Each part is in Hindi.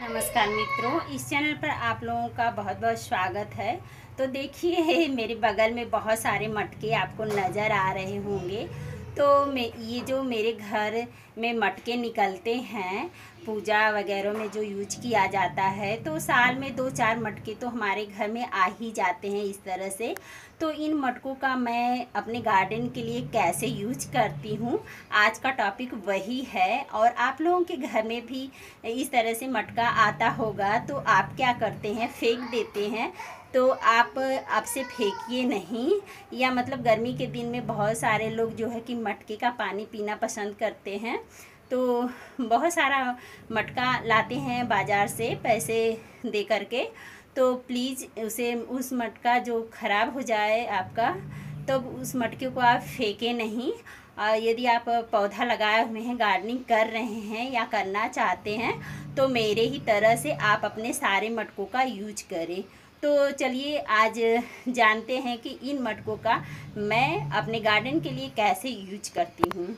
नमस्कार मित्रों, इस चैनल पर आप लोगों का बहुत बहुत स्वागत है। तो देखिए मेरे बगल में बहुत सारे मटके आपको नज़र आ रहे होंगे। तो ये जो मेरे घर में मटके निकलते हैं पूजा वगैरह में जो यूज किया जाता है, तो साल में 2-4 मटके तो हमारे घर में आ ही जाते हैं इस तरह से। तो इन मटकों का मैं अपने गार्डन के लिए कैसे यूज करती हूँ, आज का टॉपिक वही है। और आप लोगों के घर में भी इस तरह से मटका आता होगा तो आप क्या करते हैं, फेंक देते हैं। तो आप से फेंकिए नहीं, या मतलब गर्मी के दिन में बहुत सारे लोग जो है कि मटके का पानी पीना पसंद करते हैं। तो बहुत सारा मटका लाते हैं बाज़ार से पैसे दे करके। तो प्लीज़ उस मटका जो ख़राब हो जाए आपका, तो उस मटके को आप फेंकें नहीं। यदि आप पौधा लगाए हुए हैं, गार्डनिंग कर रहे हैं या करना चाहते हैं, तो मेरे ही तरह से आप अपने सारे मटकों का यूज करें। तो चलिए आज जानते हैं कि इन मटकों का मैं अपने गार्डन के लिए कैसे यूज करती हूँ।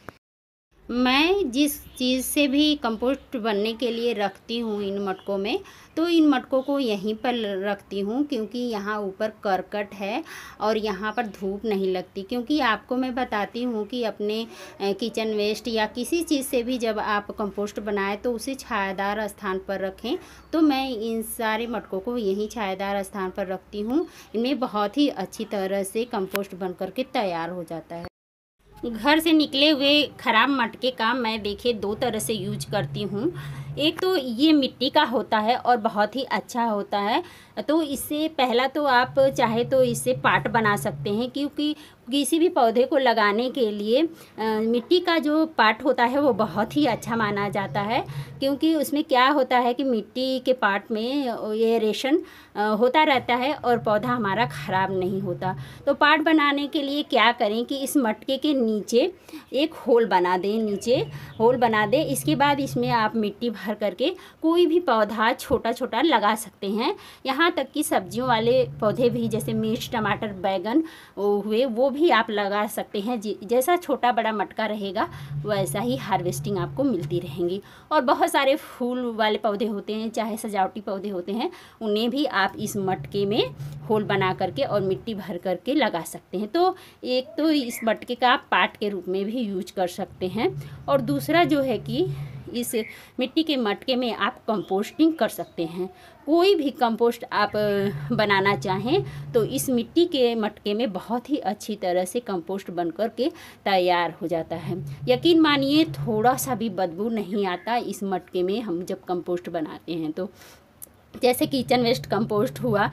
मैं जिस चीज़ से भी कंपोस्ट बनने के लिए रखती हूँ इन मटकों में, तो इन मटकों को यहीं पर रखती हूँ क्योंकि यहाँ ऊपर करकट है और यहाँ पर धूप नहीं लगती। क्योंकि आपको मैं बताती हूँ कि अपने किचन वेस्ट या किसी चीज़ से भी जब आप कंपोस्ट बनाएं तो उसे छायादार स्थान पर रखें। तो मैं इन सारे मटकों को यहीं छायादार स्थान पर रखती हूँ। इनमें बहुत ही अच्छी तरह से कंपोस्ट बन करके तैयार हो जाता है। घर से निकले हुए ख़राब मटके का मैं देखिए 2 तरह से यूज करती हूँ। एक तो ये मिट्टी का होता है और बहुत ही अच्छा होता है। तो इससे पहला तो आप चाहे तो इससे पाट बना सकते हैं, क्योंकि किसी भी पौधे को लगाने के लिए मिट्टी का जो पाट होता है वो बहुत ही अच्छा माना जाता है। क्योंकि उसमें क्या होता है कि मिट्टी के पाट में ये रेशन होता रहता है और पौधा हमारा ख़राब नहीं होता। तो पाट बनाने के लिए क्या करें कि इस मटके के नीचे एक होल बना दें, नीचे होल बना दें। इसके बाद इसमें आप मिट्टी भर करके कोई भी पौधा छोटा छोटा लगा सकते हैं। यहाँ तक कि सब्जियों वाले पौधे भी, जैसे मिर्च, टमाटर, बैगन हुए, वो भी आप लगा सकते हैं। जैसा छोटा बड़ा मटका रहेगा वैसा ही हार्वेस्टिंग आपको मिलती रहेंगी। और बहुत सारे फूल वाले पौधे होते हैं, चाहे सजावटी पौधे होते हैं, उन्हें भी आप इस मटके में होल बना करके और मिट्टी भर करके लगा सकते हैं। तो एक तो इस मटके का आप पाट के रूप में भी यूज कर सकते हैं, और दूसरा जो है कि इस मिट्टी के मटके में आप कंपोस्टिंग कर सकते हैं। कोई भी कंपोस्ट आप बनाना चाहें तो इस मिट्टी के मटके में बहुत ही अच्छी तरह से कंपोस्ट बन कर के तैयार हो जाता है। यकीन मानिए थोड़ा सा भी बदबू नहीं आता इस मटके में हम जब कंपोस्ट बनाते हैं। तो जैसे किचन वेस्ट कंपोस्ट हुआ,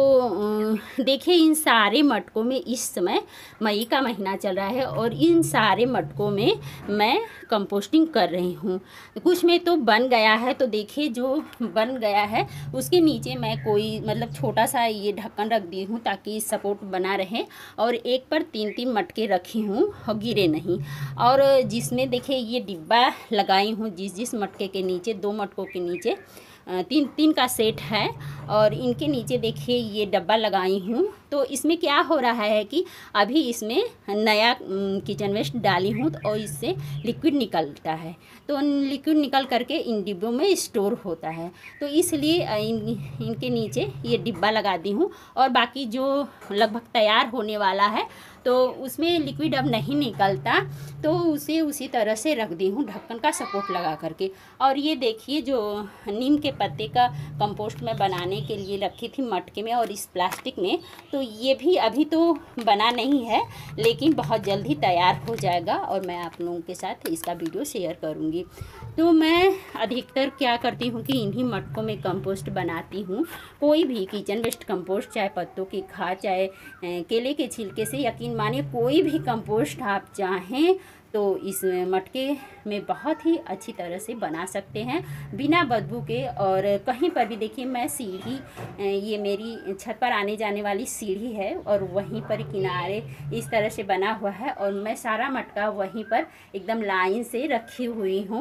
तो देखिए इन सारे मटकों में इस समय मई का महीना चल रहा है और इन सारे मटकों में मैं कंपोस्टिंग कर रही हूँ। कुछ में तो बन गया है, तो देखिए जो बन गया है उसके नीचे मैं कोई मतलब छोटा सा ये ढक्कन रख दी हूँ ताकि सपोर्ट बना रहे, और एक पर 3-3 मटके रखी हूँ और गिरे नहीं। और जिसमें देखिए ये डिब्बा लगाई हूँ, जिस मटके के नीचे, 2 मटकों के नीचे 3-3 का सेट है, और इनके नीचे देखिए ये डब्बा लगाई हूँ। तो इसमें क्या हो रहा है कि अभी इसमें नया किचन वेस्ट डाली हूँ और इससे लिक्विड निकलता है। तो लिक्विड निकल करके इन डिब्बों में स्टोर होता है। तो इसलिए इनके नीचे ये डिब्बा लगा दी हूँ, और बाकी जो लगभग तैयार होने वाला है तो उसमें लिक्विड अब नहीं निकलता, तो उसे उसी तरह से रख दी हूँ ढक्कन का सपोर्ट लगा करके। और ये देखिए जो नीम के पत्ते का कंपोस्ट मैं बनाने के लिए रखी थी मटके में और इस प्लास्टिक में, तो ये भी अभी तो बना नहीं है लेकिन बहुत जल्द ही तैयार हो जाएगा और मैं आप लोगों के साथ इसका वीडियो शेयर करूँगी। तो मैं अधिकतर क्या करती हूँ कि इन्हीं मटकों में कंपोस्ट बनाती हूँ। कोई भी किचन वेस्ट कंपोस्ट, चाहे पत्तों की खाद, चाहे केले के छिलके से, यकीन मानिए कोई भी कंपोस्ट आप चाहें तो इस मटके में बहुत ही अच्छी तरह से बना सकते हैं बिना बदबू के। और कहीं पर भी देखिए मैं सीढ़ी, ये मेरी छत पर आने जाने वाली सीढ़ी है और वहीं पर किनारे इस तरह से बना हुआ है, और मैं सारा मटका वहीं पर एकदम लाइन से रखी हुई हूँ।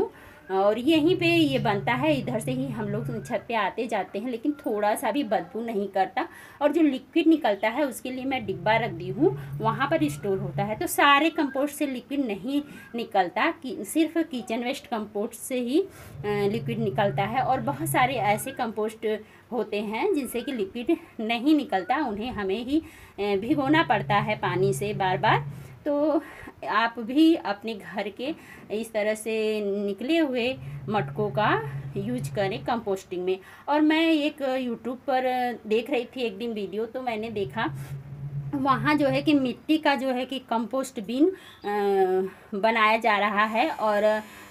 और यहीं पे ये बनता है, इधर से ही हम लोग छत पे आते जाते हैं, लेकिन थोड़ा सा भी बदबू नहीं करता। और जो लिक्विड निकलता है उसके लिए मैं डिब्बा रख दी हूँ, वहाँ पर स्टोर होता है। तो सारे कंपोस्ट से लिक्विड नहीं निकलता, सिर्फ किचन वेस्ट कंपोस्ट से ही लिक्विड निकलता है। और बहुत सारे ऐसे कंपोस्ट होते हैं जिनसे कि लिक्विड नहीं निकलता, उन्हें हमें ही भिगोना पड़ता है पानी से बार बार। तो आप भी अपने घर के इस तरह से निकले हुए मटकों का यूज करें कंपोस्टिंग में। और मैं एक यूट्यूब पर देख रही थी एक दिन वीडियो, तो मैंने देखा वहाँ जो है कि मिट्टी का जो है कि कंपोस्ट बिन बनाया जा रहा है और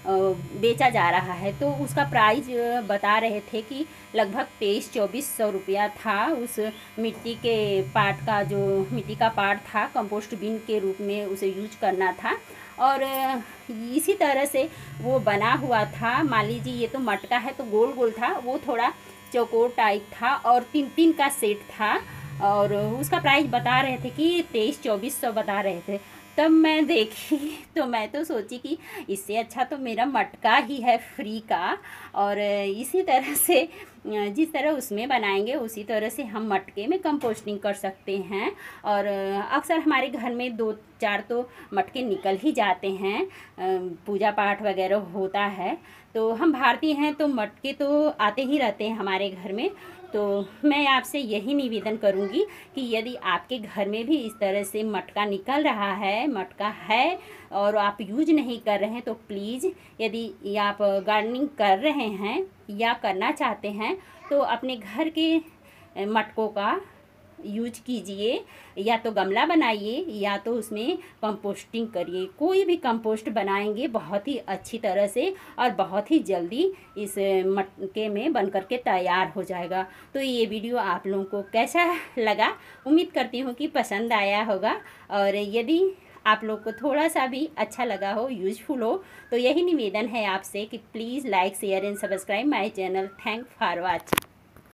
बेचा जा रहा है। तो उसका प्राइस बता रहे थे कि लगभग 2300-2400 रुपया था। उस मिट्टी के पार्ट का, जो मिट्टी का पार्ट था, कंपोस्ट बिन के रूप में उसे यूज करना था। और इसी तरह से वो बना हुआ था। मान लीजिए ये तो मटका है तो गोल गोल था, वो थोड़ा चौकोर टाइप था और 3-3 का सेट था। और उसका प्राइस बता रहे थे कि 2300-2400 बता रहे थे। तब मैं देखी तो मैं तो सोची कि इससे अच्छा तो मेरा मटका ही है फ्री का। और इसी तरह से जिस तरह उसमें बनाएंगे उसी तरह से हम मटके में कंपोस्टिंग कर सकते हैं। और अक्सर हमारे घर में 2-4 तो मटके निकल ही जाते हैं, पूजा पाठ वगैरह होता है। तो हम भारतीय हैं तो मटके तो आते ही रहते हैं हमारे घर में। तो मैं आपसे यही निवेदन करूंगी कि यदि आपके घर में भी इस तरह से मटका निकल रहा है, मटका है और आप यूज नहीं कर रहे हैं, तो प्लीज़ यदि आप गार्डनिंग कर रहे हैं या करना चाहते हैं तो अपने घर के मटकों का यूज कीजिए। या तो गमला बनाइए या तो उसमें कंपोस्टिंग करिए। कोई भी कंपोस्ट बनाएंगे बहुत ही अच्छी तरह से और बहुत ही जल्दी इस मटके में बनकर के तैयार हो जाएगा। तो ये वीडियो आप लोगों को कैसा लगा, उम्मीद करती हूँ कि पसंद आया होगा। और यदि आप लोग को थोड़ा सा भी अच्छा लगा हो, यूजफुल हो, तो यही निवेदन है आपसे कि please like share and subscribe my channel. Thank for watching.